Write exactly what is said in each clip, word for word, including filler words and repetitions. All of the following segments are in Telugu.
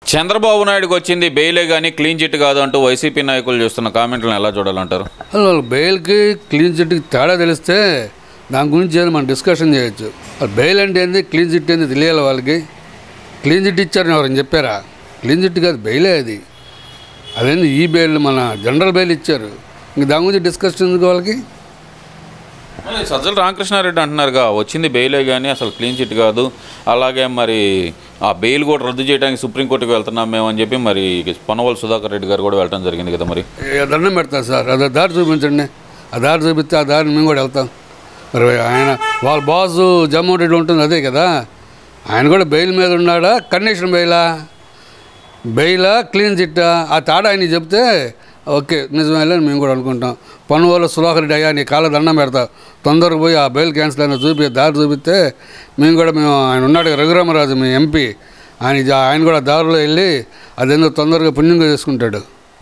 చంద్రబాబు నాయుడుకి వచ్చింది బెయిలే కానీ క్లీన్ చిట్ కాదు అంటూ వైసీపీ నాయకులు చేస్తున్న కామెంట్లను ఎలా చూడాలంటారు? అసలు బెయిల్కి క్లీన్ చిట్కి తేడా తెలిస్తే దాని గురించి ఏదో మనం డిస్కషన్ చేయొచ్చు. బెయిల్ అంటే ఏంది, క్లీన్ చిట్ ఏంది తెలియాలి వాళ్ళకి. క్లీన్ చిట్ ఇచ్చారని ఎవరైనా చెప్పారా? క్లీన్ చిట్ కాదు, బెయిలే అది. అదేంది ఈ బెయిల్ మన జనరల్ బెయిల్ ఇచ్చారు, ఇంక దాని గురించి డిస్కషన్ ఎందుకు వాళ్ళకి? సజ్జల రామకృష్ణారెడ్డి అంటున్నారుగా వచ్చింది బెయిలే కానీ అసలు క్లీన్ చిట్ కాదు, అలాగే మరి ఆ బెయిల్ కూడా రద్దు చేయడానికి సుప్రీంకోర్టుకి వెళ్తున్నాం మేము అని చెప్పి మరి పొన్నవోలు సుధాకర్ రెడ్డి గారు కూడా వెళ్ళడం జరిగింది కదా. మరి దండం పెడతారు సార్, అదే దారి చూపించండి, ఆ దారి చూపిస్తే ఆ దారిని మేము కూడా వెళ్తాం. మరి ఆయన వాళ్ళ బాసు జగన్మోహన్ రెడ్డి ఉంటుంది అదే కదా, ఆయన కూడా బెయిల్ మీద ఉన్నాడా, కండిషన్ బెయిలా, బెయిలా క్లీన్ చిట్టా, ఆ తేడా ఆయన చెప్తే ఓకే నిజమేలని మేము కూడా అనుకుంటాం. పొన్నవోలు సుధాకర్ రెడ్డి అయ్యా నీ కాళ్ళ దండం పెడతా, తొందరగా పోయి ఆ బెయిల్ క్యాన్సిల్ అయినా చూపి దారి చూపిస్తే మేము కూడా మేము ఆయన ఉన్నాడు రఘురామరాజు మీ ఎంపీ, ఆయన ఆయన కూడా దారిలో వెళ్ళి అదేందో తొందరగా పుణ్యంగా చేసుకుంటాడు.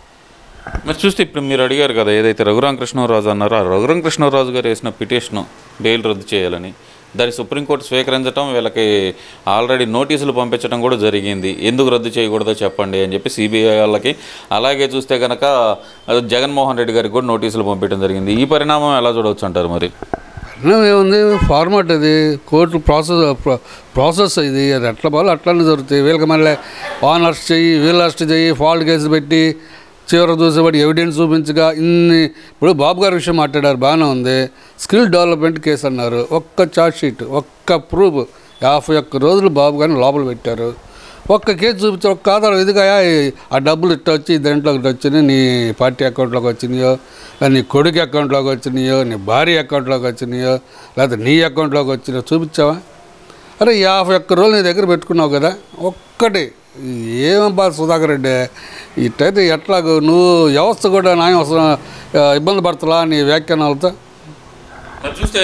మరి చూస్తే ఇప్పుడు మీరు అడిగారు కదా ఏదైతే రఘురామకృష్ణరాజు అన్నారో, ఆ రఘురామకృష్ణరాజు గారు వేసిన పిటిషను బెయిల్ రద్దు చేయాలని దాన్ని సుప్రీంకోర్టు స్వీకరించడం, వీళ్ళకి ఆల్రెడీ నోటీసులు పంపించడం కూడా జరిగింది. ఎందుకు రద్దు చేయకూడదో చెప్పండి అని చెప్పి సిబిఐ వాళ్ళకి, అలాగే చూస్తే కనుక జగన్మోహన్ రెడ్డి గారికి కూడా నోటీసులు పంపించడం జరిగింది. ఈ పరిణామం ఎలా చూడవచ్చు అంటారు? మరి పరిణామం ఏముంది, ఫార్మాట్ అది, కోర్టు ప్రాసెస్ ప్రాసెస్ ఇది, అది ఎట్లా పోలో అట్లానే జరుగుతాయి. వీళ్ళకి మళ్ళీ ఆన్ అరెస్ట్ చెయ్యి, వీళ్ళు అరెస్ట్ చెయ్యి, ఫాల్ట్ కేసు పెట్టి చివరి చూసేవాడు ఎవిడెన్స్ చూపించగా ఇన్ని. ఇప్పుడు బాబు గారి విషయం మాట్లాడారు, బాగానే ఉంది. స్కిల్ డెవలప్మెంట్ కేసు అన్నారు, ఒక్క ఛార్జ్ షీట్, ఒక్క ప్రూఫ్, యాభై ఒక్క రోజులు బాబు గారిని లోపల పెట్టారు. ఒక్క కేసు చూపించారు, ఒక్క ఆధారం ఇదిగా ఆ డబ్బులు ఇట్ట వచ్చి దేంట్లోకి ఇట్ట వచ్చినాయి, నీ పార్టీ అకౌంట్లోకి వచ్చినాయో, నీ కొడుకు అకౌంట్లోకి వచ్చినాయో, నీ భార్య అకౌంట్లోకి వచ్చినాయో, లేకపోతే నీ అకౌంట్లోకి వచ్చినాయో చూపించావా? అరే యాభై ఒక్క రోజులు నీ దగ్గర పెట్టుకున్నావు కదా, ఒక్కటి ఏమబ్బా సుధాకర్ రెడ్డి ఇట్టయితే ఎట్లాగో నువ్వు వ్యవస్థ కూడా న్యాయం అవసరం ఇబ్బంది పడతలా నీ వ్యాఖ్యానాలతో? చూస్తే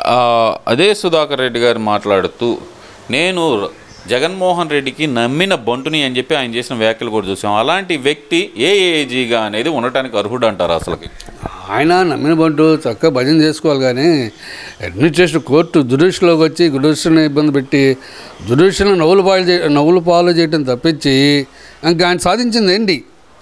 అదే సుధాకర్ రెడ్డి గారు మాట్లాడుతూ నేను జగన్మోహన్ రెడ్డికి నమ్మిన బంటుని అని చెప్పి ఆయన చేసిన వ్యాఖ్యలు కూడా చూసాం. అలాంటి వ్యక్తి ఏఏజీగా అనేది ఉండటానికి అర్హుడు అంటారు? అసలుకి ఆయన నమ్మిన బంటు చక్కగా భజన చేసుకోవాలి, కానీ అడ్మినిస్ట్రేషన్ కోర్టు జుడిషియల్లోకి వచ్చి జుడిషియల్ని ఇబ్బంది పెట్టి జుడిషియల్ని నవ్వులు పాలు చే నవ్వులు పాలు చేయటం తప్పించి ఇంకా ఆయన సాధించింది ఏంటి?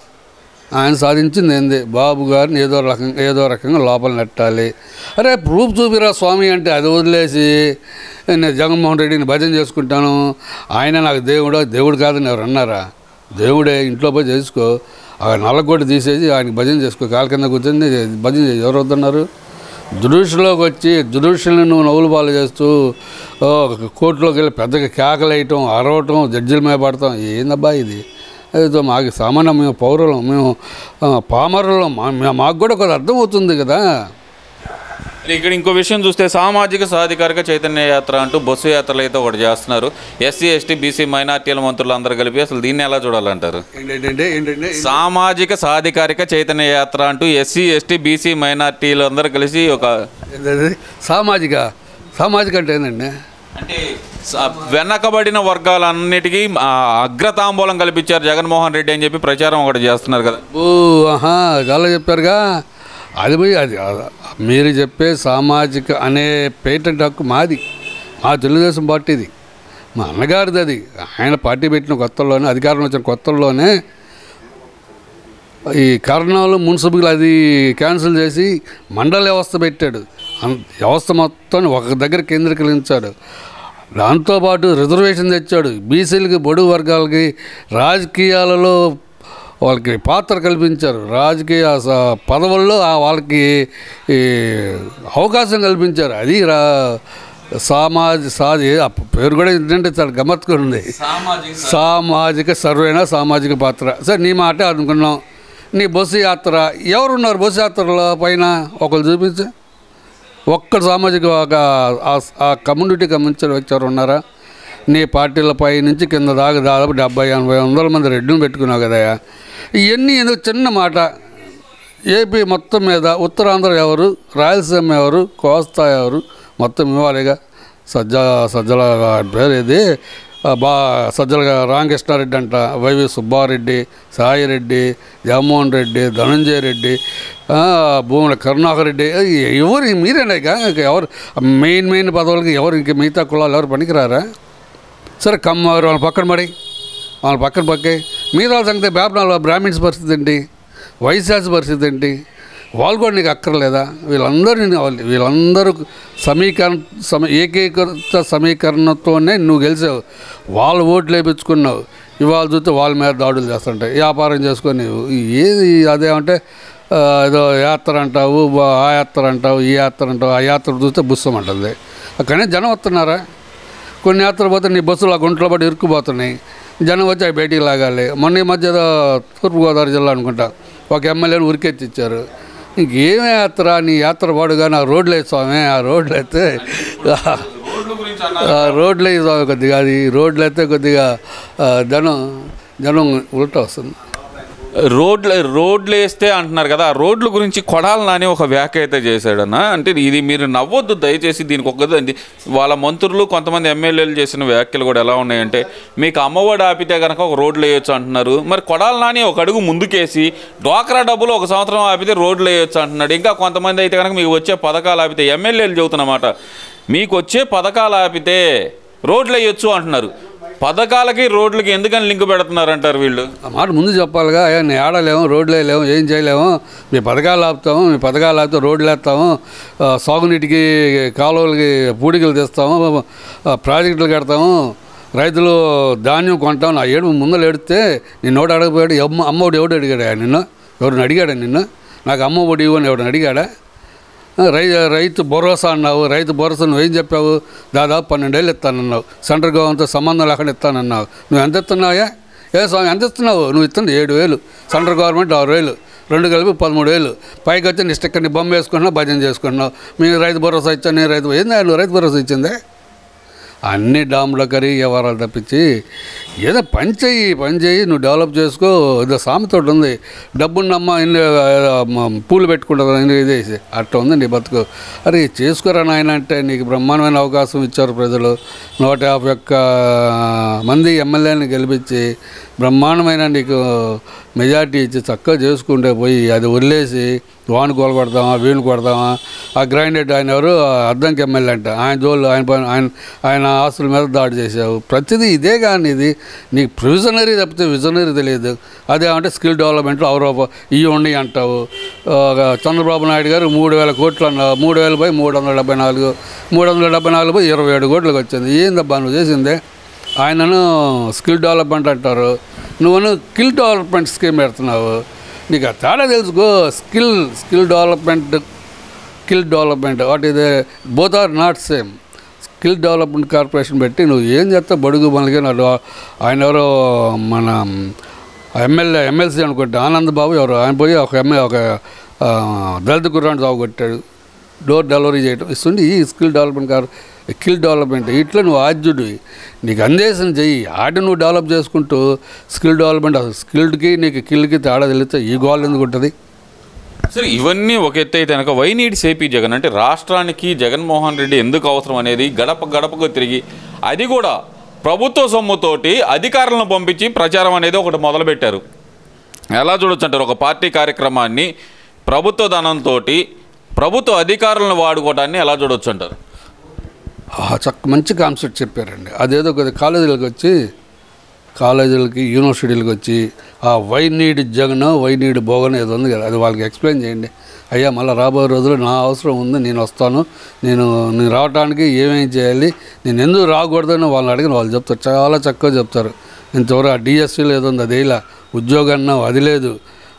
ఆయన సాధించింది ఏంది? బాబు గారిని ఏదో రకంగా ఏదో రకంగా లోపల నెట్టాలి. అరే ప్రూఫ్ చూపిరా స్వామి అంటే అది వదిలేసి నేను జగన్మోహన్ రెడ్డిని భజన చేసుకుంటాను, ఆయన నాకు దేవుడు దేవుడు కాదని ఎవరు అన్నారా? దేవుడే, ఇంట్లో పోయి చేసుకో, ఆ నల్లగొడ్డ తీసేసి ఆయనకి భజన చేసుకో, కాళ్ళ కింద కూర్చొని భజన చేసి ఎవరు వద్దన్నారు? జుడిషియల్లోకి వచ్చి జుడిషియల్ని నువ్వు నవ్వులు పాలు చేస్తూ కోర్టులోకి వెళ్ళి పెద్దగా కేకలేయటం, అరవటం, జడ్జిల మీద పడతాం, ఏందబ్బా ఇది? ఏదో మాకు సామాన్య మేము పౌరులం, మేము పామరులం, మాకు కూడా ఒక అర్థం అవుతుంది కదా. ఇక్కడ ఇంకో విషయం చూస్తే సామాజిక సాధికారిక చైతన్య యాత్ర అంటూ బస్సు యాత్రలు అయితే ఒకటి చేస్తున్నారు. ఎస్సీ ఎస్టీ బీసీ మైనార్టీల మంత్రులు అందరూ కలిపి అసలు దీన్ని ఎలా చూడాలంటారు? సామాజిక సాధికారిక చైతన్య యాత్ర అంటూ ఎస్సీ ఎస్టీ బీసీ మైనార్టీలు అందరూ కలిసి ఒక సామాజిక సామాజిక అంటే ఏంటండి? అంటే వెనకబడిన వర్గాలన్నిటికీ అగ్రతాంబూలం కల్పించారు జగన్మోహన్ రెడ్డి అని చెప్పి ప్రచారం ఒకటి చేస్తున్నారు కదా. ఓ ఆహా చాలా చెప్పారుగా. అది పోయి అది మీరు చెప్పే సామాజిక అనే పేటెంట్ హక్కు మాది, మా తెలుగుదేశం పార్టీది, మా అన్నగారిది. అది ఆయన పార్టీ పెట్టిన కొత్తల్లోనే, అధికారం వచ్చిన కొత్తల్లోనే ఈ కర్నూలు మున్సిపల్ అది క్యాన్సిల్ చేసి మండల వ్యవస్థ పెట్టాడు. వ్యవస్థ మొత్తాన్ని ఒక దగ్గర కేంద్రీకరించాడు. దాంతోపాటు రిజర్వేషన్ తెచ్చాడు. బీసీలకి, బడుగు వర్గాలకి రాజకీయాలలో వాళ్ళకి పాత్ర కల్పించారు. రాజకీయ పదవుల్లో వాళ్ళకి అవకాశం కల్పించారు. అది రా సామాజ సాధి పేరు కూడా ఏంటంటే చాలా గమ్మత్తుగా ఉంది, సామాజిక సర్వేనా సామాజిక పాత్ర. సరే నీ మాట అనుకున్నాం. నీ బస్సు యాత్ర ఎవరున్నారు బస్సు యాత్రలో పైన? ఒకరు చూపించే ఒక్క సామాజిక ఆ కమ్యూనిటీకి సంబంధించిన వ్యక్తి ఎవరు ఉన్నారా? నీ పార్టీల పై నుంచి కింద దాకా దాదాపు డెబ్బై ఎనభై వందల మంది రెడ్డిని పెట్టుకున్నావు కదా. ఇవన్నీ ఎందుకు? చిన్న మాట. ఏపీ మొత్తం మీద ఉత్తరాంధ్ర ఎవరు, రాయలసీమ ఎవరు, కోస్తా ఎవరు మొత్తం ఇవ్వాలిగా. సజ్జ సజ్జల పేరు ఏది బా సజ్జల రామకృష్ణారెడ్డి అంట, వైవి సుబ్బారెడ్డి, సాయిరెడ్డి, జగన్మోహన్ రెడ్డి, ధనంజయ రెడ్డి, భూముల కరుణాకర్ రెడ్డి, ఎవరు మీరేనా? ఇక ఎవరు మెయిన్ మెయిన్ పదవులకి ఎవరు? ఇంక మిగతా కులాలు ఎవరు పనికిరారా? సరే కమ్మవారు వాళ్ళ పక్కన పడి వాళ్ళ పక్కన పక్కే మిగతా సంగతి బ్యాపనాలు బ్రాహ్మిన్స్ పరిస్థితి ఏంటి, వైశాస్ పరిస్థితి ఏంటి, వాళ్ళు కూడా నీకు అక్కర్లేదా? వీళ్ళందరూ నేను వీళ్ళందరూ సమీకరణ సమ ఏకీకృత సమీకరణతోనే నువ్వు గెలిచావు. వాళ్ళు ఓట్లు వేయించుకున్నావు. ఇవాళ చూస్తే వాళ్ళ మీద దాడులు చేస్తుంటాయి. వ్యాపారం చేసుకొని ఏది అదేమంటే ఏదో యాత్ర అంటావు, ఆ యాత్ర అంటావు, ఈ యాత్ర అంటావు. ఆ యాత్ర చూస్తే బుస్సం అంటుంది. కానీ జనం వస్తున్నారా? కొన్ని యాత్రలు పోతే నీ బస్సులు ఆ గుంట్లో పడి ఇరుక్కుపోతున్నాయి. జనం వచ్చి అవి బయటికి లాగాలి. మొన్న ఈ మధ్య తూర్పుగోదావరి జిల్లా అనుకుంటా ఒక ఎమ్మెల్యేని ఉరికెత్తిచ్చారు. ఇంకేమే యాత్ర, నీ యాత్ర పాడుగా నా రోడ్లు వేస్తామే. ఆ రోడ్లు అయితే రోడ్లు వేస్తామే కొద్దిగా, అది రోడ్లు అయితే కొద్దిగా జనం జనం ఉల్టా వస్తుంది. రోడ్లు రోడ్లు వేస్తే అంటున్నారు కదా, ఆ రోడ్ల గురించి కొడాలి నాని ఒక వ్యాఖ్య అయితే చేశాడన్న. అంటే ఇది మీరు నవ్వొద్దు దయచేసి, దీనికి ఒక వాళ్ళ మంత్రులు కొంతమంది ఎమ్మెల్యేలు చేసిన వ్యాఖ్యలు కూడా ఎలా ఉన్నాయంటే, మీకు అమ్మఒడి ఆపితే కనుక ఒక రోడ్లు వేయొచ్చు అంటున్నారు. మరి కొడాలి నాని ఒక అడుగు ముందుకేసి డ్వాక్రా డబ్బులు ఒక సంవత్సరం ఆపితే రోడ్లు వేయొచ్చు అంటున్నాడు. ఇంకా కొంతమంది అయితే కనుక మీకు వచ్చే పథకాలు ఆపితే, ఎమ్మెల్యేలు చెబుతున్నమాట, మీకు వచ్చే పథకాలు ఆపితే రోడ్లు వేయొచ్చు అంటున్నారు. పథకాలకి రోడ్లకి ఎందుకని లింక్ పెడుతున్నారంటారు వీళ్ళు? ఆ మాట ముందు చెప్పాలిగా. నేను ఆడలేము, రోడ్లు వేయలేము, ఏం చేయలేము, మీ పథకాలు ఆపుతాము, మీ పథకాలు ఆపితే రోడ్లు వేస్తాము, సాగునీటికి కాలువలకి పూడికలు తెస్తాము, ప్రాజెక్టులు కడతాము, రైతులు ధాన్యం కొంటాం. నా ఏడు ముందలు ఎడితే నిన్ను ఎవడు అడగపోయాడు? అమ్మ అమ్మఒడి ఎవడు అడిగాడా నిన్ను? ఎవరిని అడిగాడా నిన్ను? నాకు అమ్మఒడి ఇవ్వని ఎవరిని అడిగాడా? రై రైతు భరోసా అన్నావు. రైతు భరోసా నువ్వేం చెప్పావు? దాదాపు పన్నెండేళ్ళు ఇస్తానన్నావు. సెంట్రల్ గవర్నమెంట్తో సంబంధం లేకుండా ఇస్తానన్నావు. నువ్వు ఎంత ఇస్తున్నావా? ఏ స్వామి ఎంత ఇస్తున్నావు? నువ్వు ఇస్తుంది ఏడు వేలు, సెంట్రల్ గవర్నమెంట్ ఆరు వేలు, రెండు కలిపి పదమూడు వేలు. పైకి వచ్చి నీ స్టిక్కర్ని బొమ్మ వేసుకుంటున్నావు, భజన చేసుకుంటున్నావు. మీరు రైతు భరోసా ఇచ్చాను, నేను రైతు ఏందా నువ్వు రైతు భరోసా ఇచ్చిందే? అన్ని డామ్ల కరీ వ్యవహారాలు తప్పించి ఏదో పని చెయ్యి, పని చెయ్యి, నువ్వు డెవలప్ చేసుకో. ఏదో సామెతోటి ఉంది, డబ్బున్నమ్మ ఇన్ని పూలు పెట్టుకుంటుంది ఇదేసి, అట్లా ఉంది నీ బతుకు. అరే చేసుకోరా నాయన అంటే నీకు బ్రహ్మాండమైన అవకాశం ఇచ్చారు ప్రజలు. నూట యాభై ఒక్క మంది ఎమ్మెల్యేని గెలిపించి బ్రహ్మాండమైన నీకు మెజార్టీ ఇచ్చి చక్కగా చేసుకుంటే పోయి అది వదిలేసి వాను గోలు కొడతామా, వీణు కొడతామా? ఆ గ్రైండెడ్ ఆయన ఎవరు అద్దంకి ఎమ్మెల్యే అంట, ఆయన జోళ్ళు ఆయన ఆయన ఆయన ఆస్తుల మీద దాడి చేసావు. ప్రతిదీ ఇదే కానీ ఇది నీకు ప్రొవిజనరీ తప్పితే విజనరీ తెలియదు. అదేమంటే స్కిల్ డెవలప్మెంట్లో అవరోప ఇవి ఉన్నాయి అంటావు. చంద్రబాబు నాయుడు గారు మూడు వేల కోట్లు అన్నావు. మూడు వేల పై మూడు వందల డెబ్బై నాలుగు మూడు వందల డెబ్బై నాలుగు పై ఇరవై ఏడు కోట్లకు వచ్చింది. ఏందబ్బా నువ్వు చేసిందే? ఆయనను స్కిల్ డెవలప్మెంట్ అంటారు, నువ్వు స్కిల్ డెవలప్మెంట్ స్కీమ్ పెడుతున్నావు. నీకు ఆ తేడా తెలుసుకో. Skill skill development skill development what ఇది both are not same. Skill development corporation పెట్టి నువ్వు ఏం చేస్తావు? బడుగు మనకి ఆయన ఎవరో మన ఎమ్మెల్యే ఎమ్మెల్సీ అనుకుంటే ఆనంద్ బాబు ఎవరు, ఆయన పోయి ఒక ఎమ్మెల్యే ఒక దళిత కుర్రాన్ని సాగుకొట్టాడు. డోర్ డెలివరీ చేయడం ఇస్తుంది ఈ skill development car skill development. ఇట్లా నువ్వు ఆద్యుడివి, నీకు అందేశం చెయ్యి. ఆడి నువ్వు డెవలప్ చేసుకుంటూ స్కిల్ డెవలప్మెంట్, అసలు స్కిల్డ్కి నీకు కిల్కి తేడా తెలిస్తే ఈ గోల్ ఎందుకు ఉంటుంది? సరే ఇవన్నీ ఒక ఎత్తు అయితే కనుక వై నీడ్స్ ఏపీ జగన్ అంటే రాష్ట్రానికి జగన్మోహన్ రెడ్డి ఎందుకు అవసరం అనేది గడప గడపకు తిరిగి, అది కూడా ప్రభుత్వ సొమ్ముతోటి అధికారులను పంపించి ప్రచారం అనేది ఒకటి మొదలుపెట్టారు. ఎలా చూడొచ్చు అంటారు? ఒక పార్టీ కార్యక్రమాన్ని ప్రభుత్వ ధనంతో ప్రభుత్వ అధికారులను వాడుకోవడాన్ని ఎలా చూడొచ్చు అంటారు? చక్క మంచి కాన్సెప్ట్ చెప్పారండి. అదేదో కొద్ది కాలేజీలకు వచ్చి కాలేజీలకి యూనివర్సిటీలకు వచ్చి ఆ why need Jagan why need భోగన్ ఏదో ఉంది కదా, అది వాళ్ళకి ఎక్స్ప్లెయిన్ చేయండి. అయ్యా మళ్ళీ రాబోయే రోజుల్లో నా అవసరం ఉంది, నేను వస్తాను, నేను నేను రావడానికి ఏమేమి చేయాలి, నేను ఎందుకు రాకూడదని వాళ్ళని అడిగిన వాళ్ళు చెప్తారు. చాలా చక్కగా చెప్తారు. ఇంతవరకు ఆ డిఎస్సీలో ఏదో ఉంది అది ఇలా, ఉద్యోగం అన్నావు అది లేదు,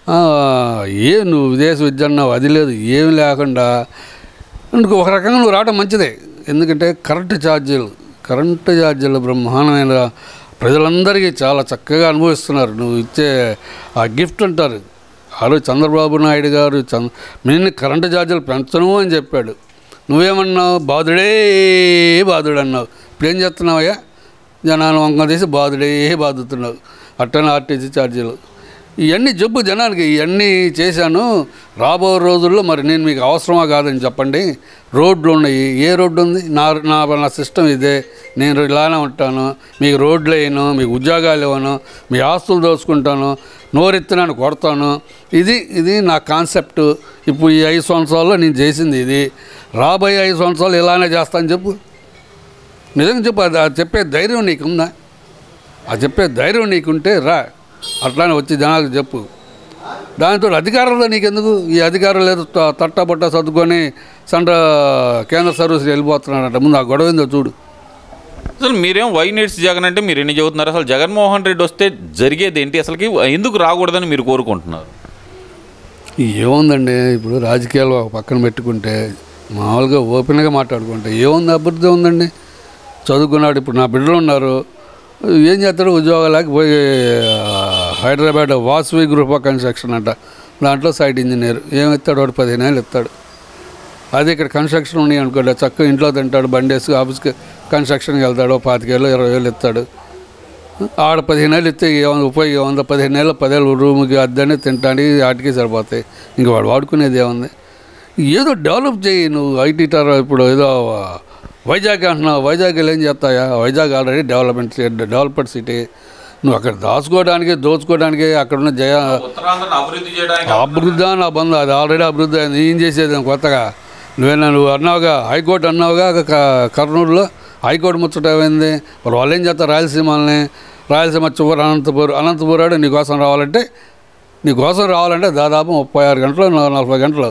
ఏ నువ్వు విదేశ విద్య అన్నావు అది లేదు, ఏమి లేకుండా ఇందుకు ఒక రకంగా నువ్వు రావడం మంచిదే. ఎందుకంటే కరెంటు ఛార్జీలు కరెంటు ఛార్జీలు బ్రహ్మాండమైన ప్రజలందరికీ చాలా చక్కగా అనుభవిస్తున్నారు. నువ్వు ఇచ్చే ఆ గిఫ్ట్ అంటారు. ఆ రోజు చంద్రబాబు నాయుడు గారు చంద్ర నేను కరెంటు ఛార్జీలు పెంచను అని చెప్పాడు. నువ్వేమన్నావు? బాధుడే బాధుడు అన్నావు. ఇప్పుడు ఏం చేస్తున్నావయ్యా? జనాలు వంక తీసి బాధుడే బాధుతున్నావు. అట్టనే ఆర్టీసీ ఛార్జీలు ఇవన్నీ జబ్బు జనానికి ఇవన్నీ చేశాను. రాబో రోజుల్లో మరి నేను మీకు అవసరమా కాదని చెప్పండి. రోడ్లు ఉన్నాయి, ఏ రోడ్డు ఉంది? నా నా నా సిస్టమ్ ఇదే, నేను ఇలానే ఉంటాను, మీకు రోడ్లు వేయను, మీకు ఉద్యోగాలు ఇవ్వను, మీ ఆస్తులు దోచుకుంటాను, నోరెత్తినాను కొడతాను. ఇది ఇది నా కాన్సెప్ట్. ఇప్పుడు ఈ ఐదు సంవత్సరాల్లో నేను చేసింది ఇది, రాబోయే ఐదు సంవత్సరాలు ఇలానే చేస్తాను చెప్పు. నిజంగా చెప్పు. అది చెప్పే ధైర్యం నీకుందా? ఆ చెప్పే ధైర్యం నీకుంటే రా, అట్లానే వచ్చి జనాలకు చెప్పు. దానితో అధికారంలో నీకెందుకు? ఈ అధికారం లేదు, తట్టబట్ట సర్దుకొని సండ్ర కేంద్ర సర్వీసులు వెళ్ళిపోతున్నాడంట. ముందు ఆ గొడవ ఏందో చూడు. అసలు మీరేం వై నీడ్స్ జగన్ అంటే మీరు ఎన్ని చెబుతున్నారు? అసలు జగన్మోహన్ రెడ్డి వస్తే జరిగేది ఏంటి? అసలుకి ఎందుకు రాకూడదని మీరు కోరుకుంటున్నారు? ఏముందండి, ఇప్పుడు రాజకీయాలు ఒక పక్కన పెట్టుకుంటే మామూలుగా ఓపెన్గా మాట్లాడుకుంటే ఏముంది? అభివృద్ధి ఉందండి. చదువుకున్నాడు, ఇప్పుడు నా బిడ్డలు ఉన్నారు, ఏం చేస్తాడు? ఉద్యోగాలకి పోయి Hyderabad Vasavi group of construction అంట, దాంట్లో సైట్ ఇంజనీర్ ఏమి ఇస్తాడు? వాడు పదిహేను ఏళ్ళు ఇస్తాడు. అదే ఇక్కడ కన్స్ట్రక్షన్ ఉన్నాయి అనుకోండి, చక్కగా ఇంట్లో తింటాడు, బండి వేసి ఆఫీస్కి కన్స్ట్రక్షన్కి వెళ్తాడు, పాతికేళ్ళు ఇరవై వేలు ఇస్తాడు. ఆడ పదిహేను ఏళ్ళు ఇస్తే ఏమైనా ఉపయోగం ఏముంది? పదిహేను ఏళ్ళు పదేళ్ళు రూమ్కి అద్దనే తింటానికి వాటికి సరిపోతాయి. ఇంక వాడు వాడుకునేది ఏముంది? ఏదో డెవలప్ చేయి నువ్వు. ఐటీ టర్ ఇప్పుడు ఏదో వైజాగ్ అంటున్నావు, వైజాగ్లో ఏం చేస్తాయా? Vizag already development developed city. నువ్వు అక్కడ దాచుకోవడానికి దోచుకోవడానికి అక్కడున్న జయ అభివృద్ధి నా బంధు, అది ఆల్రెడీ అభివృద్ధి అయింది. ఏం చేసేది కొత్తగా? నువ్వేనా నువ్వు అన్నావుగా హైకోర్టు అన్నావుగా, కర్నూలులో హైకోర్టు ముచ్చట ఏమైంది? మరి వాళ్ళు ఏం చేస్తారు? రాయలసీమల్ని రాయలసీమ చివరి అనంతపూర్ అనంతపురాడు నీకోసం రావాలంటే నీకోసం రావాలంటే దాదాపు ముప్పై ఆరు గంటలు నలభై గంటలు